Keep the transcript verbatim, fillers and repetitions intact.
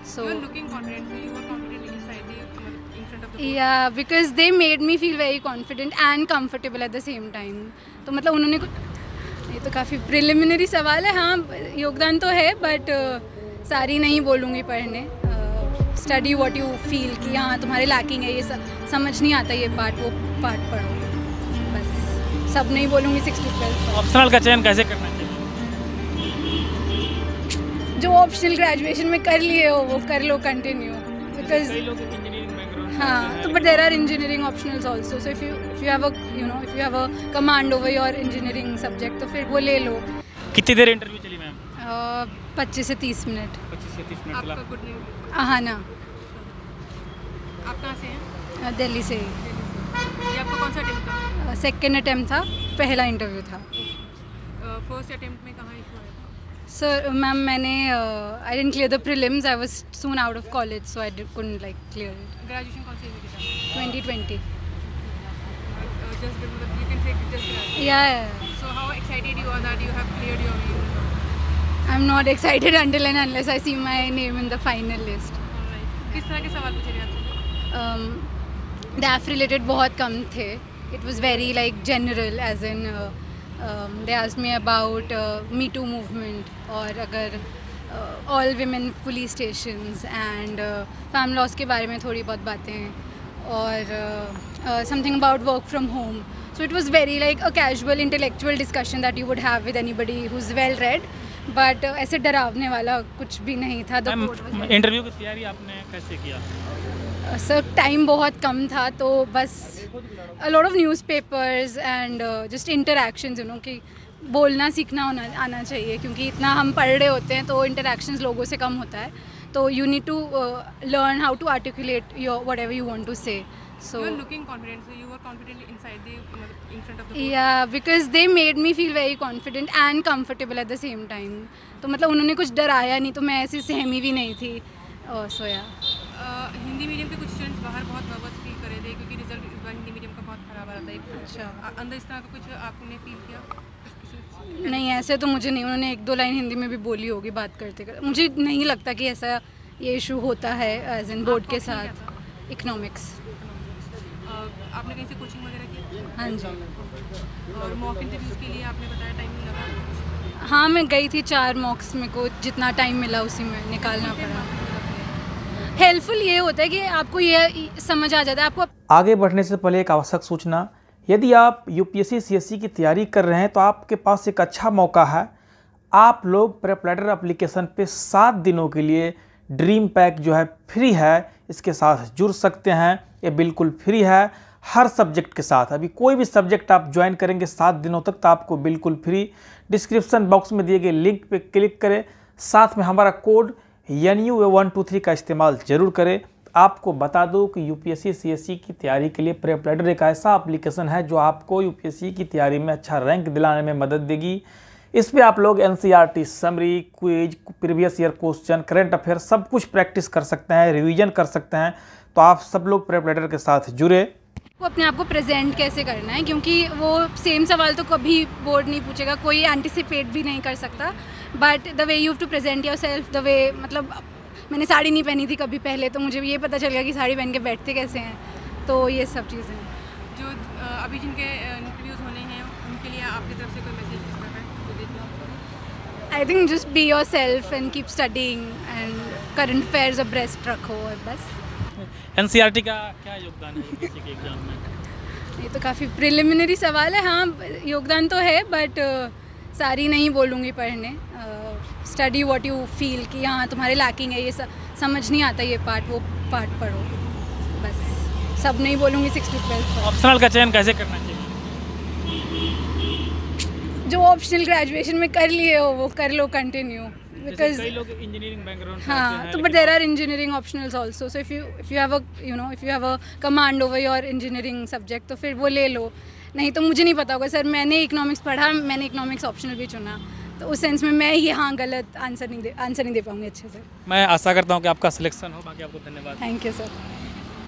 So you're looking confident, so you were confident inside the in front of the board. yeah, because they made me feel very confident and comfortable at the same time. तो मतलब उन्होंने कुछ, ये तो काफ़ी preliminary सवाल है. हाँ, योगदान तो है, बट सारी नहीं बोलूँगी पढ़ने. स्टडी व्हाट यू फील कि हाँ तुम्हारे लैकिंग है, ये समझ नहीं आता ये पार्ट, वो पार्ट पढ़ो. बस सब नहीं बोलूँगी. सिक्स टू ट्वेल्व ऑप्शनल का चयन कैसे करना चाहिए? जो ऑप्शनल ग्रेजुएशन में कर लिए हो वो कर लो कंटिन्यू, बिकॉज कई लोग इंजीनियरिंग बैकग्राउंड हाँ, तो but there are engineering optionals also. So if you if you have a you know if you have a command over your engineering subject तो फिर वो ले लो. कितनी देर इंटरव्यू चली मैम? पच्चीस से तीस मिनट. पच्चीस से तीस मिनट आपका चला. Good news. हाँ ना, आप कहाँ से हैं? दिल्ली से. ये आपका कौन सा अटेम्प्ट था? सेकेंड अटेम्प्ट था, पहला इंटरव्यू था. फर्स्ट अटेम्प्ट में कहाँ इशू आया था? सर मैम मैंने I didn't clear the prelims. I was soon out of college, so I couldn't like clear it. Graduation कौन से ईयर में था? Twenty twenty. जस्ट मतलब you can say just graduation. या So how excited you are that you have cleared your main? I am not excited until and unless I see my name in the final list. Alright. किस तरह के सवाल पूछे गए आपसे? um, डैफ related बहुत कम थे. It was very like general, as in they asked me about me too movement, और अगर all women police stations and family laws के बारे में थोड़ी बहुत बातें, और something about work from home. So it was very like a casual intellectual discussion that you would have with anybody who's well read, but uh, ऐसे डरावने वाला कुछ भी नहीं था. The board was very- interview की तैयारी आपने कैसे किया? सर टाइम बहुत कम था, तो बस a lot of newspapers and just interactions, you know, कि बोलना सीखना होना आना चाहिए, क्योंकि इतना हम पढ़ रहे होते हैं तो इंटरैक्शंस लोगों से कम होता है. तो you need to learn how to articulate your whatever you want to say. So You are looking confident, so you were confident inside the in front of the board. yeah, because they made me feel very confident and comfortable at the same time. तो मतलब उन्होंने कुछ डराया नहीं, तो मैं ऐसी सहमी भी नहीं थी. सो या हिंदी मीडियम के कुछ स्टूडेंट्स बाहर बहुत नर्वस फील कर रहे थे क्योंकि रिजल्ट इस बार हिंदी मीडियम का बहुत खराब आ रहा था. अच्छा. अंदर इस तरह का कुछ आपने फील किया? नहीं, ऐसे तो मुझे नहीं. उन्होंने एक दो लाइन हिंदी में भी बोली होगी बात करते करते. मुझे नहीं लगता कि ऐसा ये इशू होता है एज इन बोर्ड के साथ. इकोनॉमिक्स. आपने कहीं से कोचिंग वगैरह की? हाँ जी. और मॉक इंटरव्यूज़ के लिए आपने बताया टाइम नहीं लगा? हाँ, मैं गई थी चार मॉक्स. में को जितना टाइम मिला उसी में निकालना पड़ा. हेल्पफुल ये होता है कि आपको ये समझ आ जाता है. आपको आगे बढ़ने से पहले एक आवश्यक सूचना, यदि आप यूपीएससी सीएससी की तैयारी कर रहे हैं तो आपके पास एक अच्छा मौका है. आप लोग प्रेप लेटर एप्लीकेशन पे सात दिनों के लिए ड्रीम पैक जो है फ्री है, इसके साथ जुड़ सकते हैं. ये बिल्कुल फ्री है हर सब्जेक्ट के साथ. अभी कोई भी सब्जेक्ट आप ज्वाइन करेंगे सात दिनों तक तो आपको बिल्कुल फ्री. डिस्क्रिप्शन बॉक्स में दिए गए लिंक पे क्लिक करें, साथ में हमारा code N U one two three का इस्तेमाल जरूर करें. आपको बता दो कि यूपीएससी सीएससी की तैयारी के लिए प्रेप लेटर एक ऐसा एप्लीकेशन है जो आपको यूपीएससी की तैयारी में अच्छा रैंक दिलाने में मदद देगी. इस पे आप लोग NCERT summary, quiz, previous year question, current affair सब कुछ प्रैक्टिस कर सकते हैं, रिवीजन कर सकते हैं. तो आप सब लोग प्रेप लेटर के साथ जुड़े. को अपने आप को प्रेजेंट कैसे करना है, क्योंकि वो सेम सवाल तो कभी बोर्ड नहीं पूछेगा, कोई एंटिसिपेट भी नहीं कर सकता. But the way you have to present yourself, the way, मतलब मैंने साड़ी नहीं पहनी थी कभी पहले, तो मुझे ये पता चल गया कि साड़ी पहन के बैठते कैसे हैं. तो ये सब चीज़ें. जो अ, अभी जिनके इंटरव्यूज़ होने हैं उनके लिए आपकी तरफ से कोई मैसेज किस तरह है तो देखना? I think just be yourself and keep studying and current affairs abreast रखो, और बस. एनसीईआरटी का क्या योगदान है यूपीएससी के एग्जाम में? ये तो काफ़ी प्रिलिमिनरी सवाल है. हाँ, योगदान तो है, बट सारी नहीं बोलूँगी पढ़ने. स्टडी व्हाट यू फील कि हाँ तुम्हारे लैकिंग है, ये समझ नहीं आता ये पार्ट, वो पार्ट पढ़ो. बस सब नहीं बोलूँगी. सिक्स टू ट्वेल्व ऑप्शनल का चयन कैसे करना चाहिए? जो ऑप्शनल ग्रेजुएशन में कर लिए हो वो कर लो कंटिन्यू, बिकॉज कई लोग इंजीनियरिंग बैकग्राउंड हाँ, तो but there are engineering optionals also. So if you if you have a you know if you have a command over your engineering subject तो फिर वो ले लो. नहीं तो मुझे नहीं पता होगा. सर मैंने इकोनॉमिक्स पढ़ा, मैंने इकोनॉमिक्स ऑप्शनल भी चुना, तो उस सेंस में मैं यहाँ गलत आंसर नहीं दे आंसर नहीं दे पाऊँगी अच्छे से. मैं आशा करता हूँ कि आपका सिलेक्शन हो. बाकी आपको धन्यवाद. Thank you sir.